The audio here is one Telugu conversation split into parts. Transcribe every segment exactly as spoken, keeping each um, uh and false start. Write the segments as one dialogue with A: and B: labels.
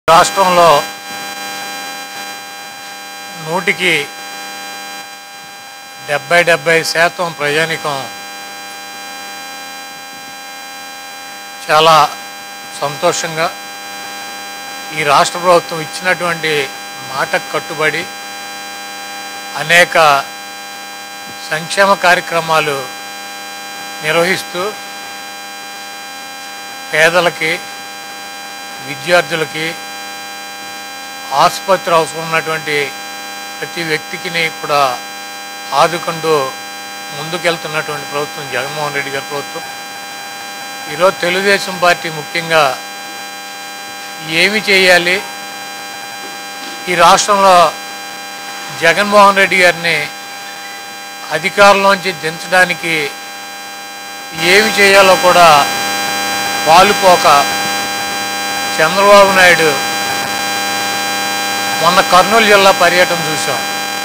A: రాష్ట్రంలో నూటికి డెబ్బై డెబ్బై శాతం ప్రజానికం చాలా సంతోషంగా ఈ రాష్ట్ర ప్రభుత్వం ఇచ్చినటువంటి మాటకు కట్టుబడి అనేక సంక్షేమ కార్యక్రమాలు నిర్వహిస్తూ పేదలకి విద్యార్థులకి ఆసుపత్రి అవసరం ఉన్నటువంటి ప్రతి వ్యక్తికి కూడా ఆదుకుంటూ ముందుకెళ్తున్నటువంటి ప్రభుత్వం జగన్మోహన్ రెడ్డి గారి ప్రభుత్వం. ఈరోజు తెలుగుదేశం పార్టీ ముఖ్యంగా ఏమి చేయాలి, ఈ రాష్ట్రంలో జగన్మోహన్ రెడ్డి గారిని అధికారంలోంచి దించడానికి ఏమి చేయాలో కూడా పాలుపోక చంద్రబాబు నాయుడు మొన్న కర్నూలు జిల్లా పర్యటన చూసాం.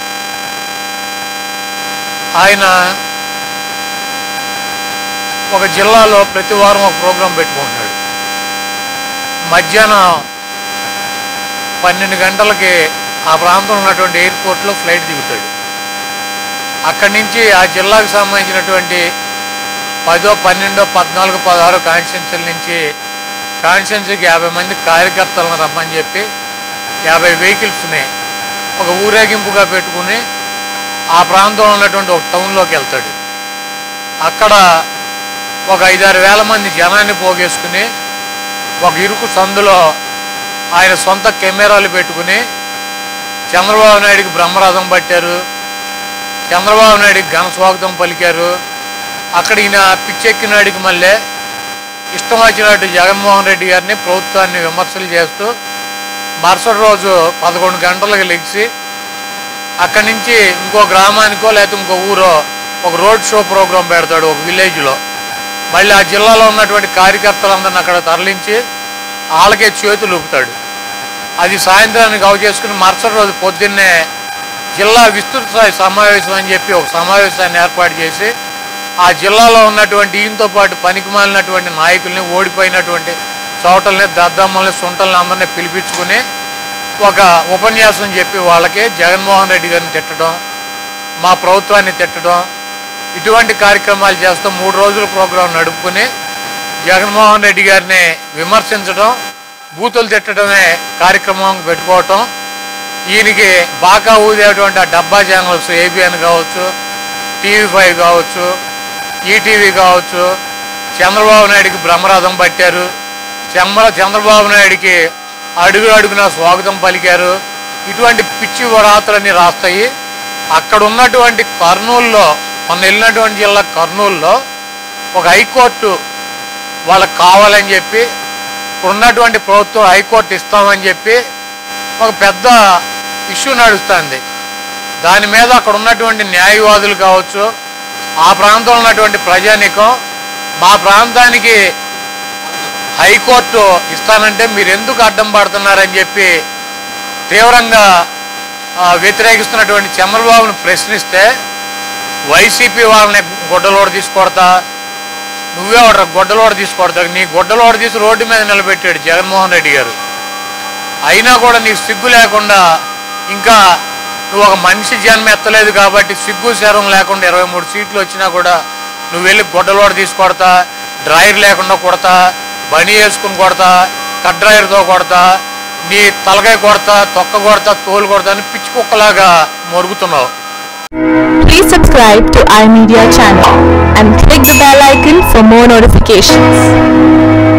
A: ఆయన ఒక జిల్లాలో ప్రతి వారం ఒక ప్రోగ్రాం పెట్టుకుంటున్నాడు. మధ్యాహ్నం పన్నెండు గంటలకి ఆ ప్రాంతంలో ఉన్నటువంటి ఎయిర్పోర్ట్లో ఫ్లైట్ దిగుతాడు. అక్కడి నుంచి ఆ జిల్లాకు సంబంధించినటువంటి పదో పన్నెండో పద్నాలుగు పదహారు కాన్స్టిట్యున్సీల నుంచి కాన్స్టిట్యున్సీకి యాభై మంది కార్యకర్తలను రమ్మని చెప్పి యాభై వెహికల్స్ని ఒక ఊరేగింపుగా పెట్టుకుని ఆ ప్రాంతంలో ఉన్నటువంటి ఒక టౌన్లోకి వెళ్తాడు. అక్కడ ఒక ఐదారు వేల మంది జనాన్ని పోగేసుకుని ఒక ఇరుకు సందులో ఆయన సొంత కెమెరాలు పెట్టుకుని చంద్రబాబు నాయుడికి బ్రహ్మరథం పట్టారు, చంద్రబాబు నాయుడికి ఘన స్వాగతం పలికారు. అక్కడ ఈయన పిచ్చెక్కినాడికి మళ్ళీ ఇష్టం వచ్చినట్టు జగన్మోహన్ రెడ్డి గారిని ప్రభుత్వాన్ని విమర్శలు చేస్తూ మరుసటి రోజు పదకొండు గంటలకు లెగిసి అక్కడి నుంచి ఇంకో గ్రామానికో లేకపోతే ఇంకో ఊరో ఒక రోడ్ షో ప్రోగ్రాం పెడతాడు ఒక విలేజ్లో. మళ్ళీ ఆ జిల్లాలో ఉన్నటువంటి కార్యకర్తలందరిని అక్కడ తరలించి వాళ్ళకే చేతులు ఊపుతాడు. అది సాయంత్రానికి అవ చేసుకుని మరుసటి రోజు పొద్దున్నే జిల్లా విస్తృత స్థాయి సమావేశం అని చెప్పి ఒక సమావేశాన్ని ఏర్పాటు చేసి ఆ జిల్లాలో ఉన్నటువంటి ఈయనతో పాటు పనికి మాలినటువంటి నాయకుల్ని, ఓడిపోయినటువంటి చోటల్ని, దద్దమ్మల్ని, సొంటల్ని అందరినీ పిలిపించుకుని ఒక ఉపన్యాసం చెప్పి వాళ్ళకి జగన్మోహన్ రెడ్డి గారిని తిట్టడం, మా ప్రభుత్వాన్ని తిట్టడం, ఇటువంటి కార్యక్రమాలు చేస్తూ మూడు రోజుల ప్రోగ్రాం నడుపుకుని జగన్మోహన్ రెడ్డి గారిని విమర్శించడం, బూతులు తిట్టడమే కార్యక్రమం పెట్టుకోవటం. ఈయనకి బాగా ఊదేటువంటి ఆ డబ్బా ఛానల్స్ ఏబిఎన్ కావచ్చు, టీవీ ఫైవ్ కావచ్చు, ఈటీవీ కావచ్చు, చంద్రబాబు నాయుడికి బ్రహ్మరథం పట్టారు, చంద్ర చంద్రబాబు నాయుడికి అడుగు అడుగున స్వాగతం పలికారు. ఇటువంటి పిచ్చి రాత్రులన్నీ రాస్తాయి. అక్కడ ఉన్నటువంటి కర్నూలులో, మొన్న వెళ్ళినటువంటి జిల్లా కర్నూలులో ఒక హైకోర్టు వాళ్ళకి కావాలని చెప్పి ఉన్నటువంటి ప్రభుత్వం హైకోర్టు ఇస్తామని చెప్పి ఒక పెద్ద ఇష్యూ నడుస్తుంది. దాని మీద అక్కడ ఉన్నటువంటి న్యాయవాదులు కావచ్చు, ఆ ప్రాంతంలో ఉన్నటువంటి ప్రజానీకం మా ప్రాంతానికి హైకోర్టు ఇస్తానంటే మీరు ఎందుకు అడ్డం పడుతున్నారని చెప్పి తీవ్రంగా వ్యతిరేకిస్తున్నటువంటి చంద్రబాబును ప్రశ్నిస్తే వైసీపీ వాళ్ళని గొడ్డలోడ తీసుకొడతా, నువ్వే ఒక గొడ్డలోడ తీసుకొడతా, నీ గొడ్డలోడ తీసి రోడ్డు మీద నిలబెట్టాడు జగన్మోహన్ రెడ్డి గారు. అయినా కూడా నీకు సిగ్గు లేకుండా, ఇంకా నువ్వు ఒక మనిషి జన్మ ఎత్తలేదు కాబట్టి సిగ్గు శరం లేకుండా ఇరవై మూడు సీట్లు వచ్చినా కూడా నువ్వు వెళ్ళి గొడ్డలోడ తీసుకొడతా, డ్రైవర్ లేకుండా కొడతా, బనీ వేసుకుని కొడతా, కట్ డ్రైవర్తో కొడతా, నీ తలకాయ కొడతా, తొక్క కొడతా, తోలు కొడతా అని పిచ్చి కుక్కలాగా మొరుగుతున్నావు.
B: Please subscribe to iMedia channel and click the bell icon for more notifications.